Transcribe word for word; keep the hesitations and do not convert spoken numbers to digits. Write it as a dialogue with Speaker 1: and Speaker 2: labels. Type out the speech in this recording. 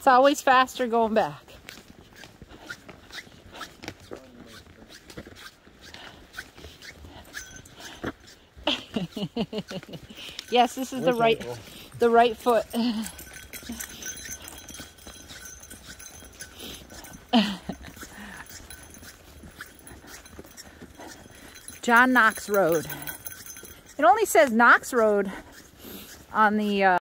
Speaker 1: It's always faster going back. Yes, this is the right, the right foot. John Knox Road. It only says Knox Road on the uh,